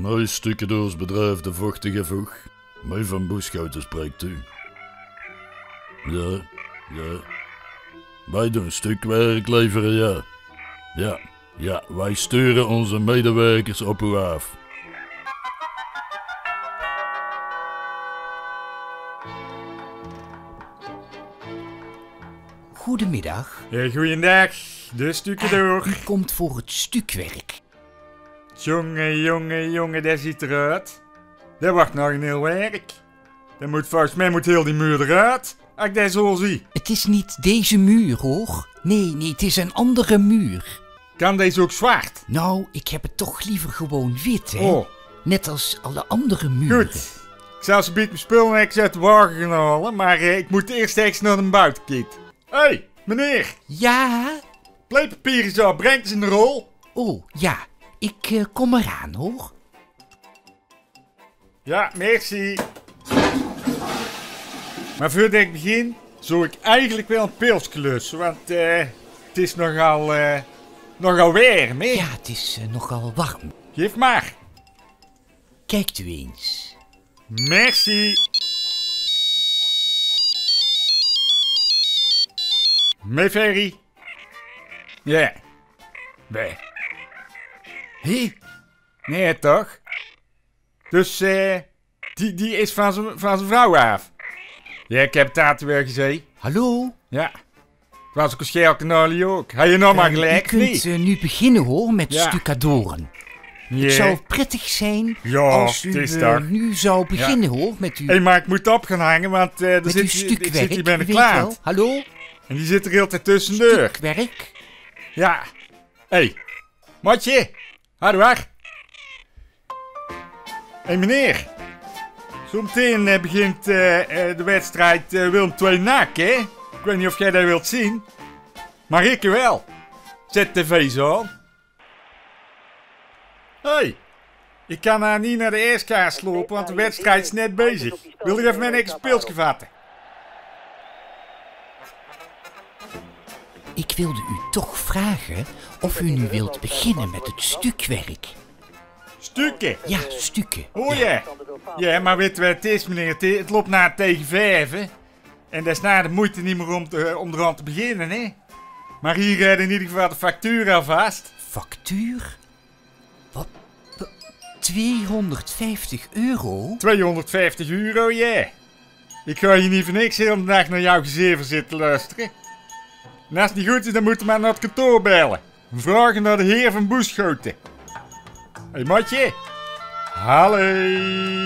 Mij stucadoorsbedrijf De Vochtige Voeg. Mij van Boeschoten spreekt u. Ja. Wij doen stukwerk leveren, ja. Ja, wij sturen onze medewerkers op u af. Goedemiddag. Goeiedag, de stucadoor. U komt voor het stukwerk. Jongen, dat ziet eruit. Dat wordt nog een heel werk. Volgens mij moet heel die muur eruit, als ik dat zo zie. Het is niet deze muur, hoor. Nee, het is een andere muur. Kan deze ook zwart? Nou, ik heb het toch liever gewoon wit, hè? Oh. Net als alle andere muren. Goed. Ik zal ze mijn spullen uit de wagen gaan halen, maar ik moet eerst eens naar de buitenkit. Hé, meneer. Ja? Pleepapier is al, brengt ze in de rol. Oh, ja. Ik kom eraan, hoor. Ja, merci. Maar voordat ik begin, zou ik eigenlijk wel een pilsje lussen, want het is nogal warm, hè? Ja, het is nogal warm. Geef maar. Kijkt u eens. Merci. Mee, Ferry. Ja. Nee. Hé? Nee, toch? Dus, die is van zijn vrouw af. Ja, ik heb het daar weer gezien. Hallo? Ja. Het was ook een schelkanalie ook. Heb je nou maar gelijk, U kunt nu beginnen, hoor, met Ja. stucadoren. Ja. Het zou prettig zijn Ja, als het u is toch. nu zou beginnen, hoor, met uw, Hé, maar ik moet op gaan hangen, want er met zit, uw zit stukwerk. hier bij U de weet klant. wel. Hallo? En die zit er heel tijd tussendoor. Stukwerk? Ja. Hé, Matje. Harde weg. Hé, meneer. Zometeen begint de wedstrijd Willem II NAC, hè? Ik weet niet of jij dat wilt zien. Maar ik wel. Zet tv zo aan. Hé. Ik kan haar niet naar de eerstkaars lopen, want de wedstrijd is net bezig. Wil je even mijn eigen speeltje vatten? Ik wilde u toch vragen of u nu wilt beginnen met het stukwerk. Stukken. Ja, stukken. Hoor je? Ja, maar weet je wat het is, meneer? Het loopt naar tegen 5, hè? En dat is na de moeite niet meer om eraan te beginnen, hè? Maar hier gaat in ieder geval de factuur alvast. Factuur? Wat? 250 euro? 250 euro, ja. Ik ga hier niet voor niks heel de dag naar jouw gezever zitten luisteren. En als het niet goed is, dan moet je maar naar het kantoor bellen. Vragen naar de heer van Boeschoten. Hé, Matje. Hallo.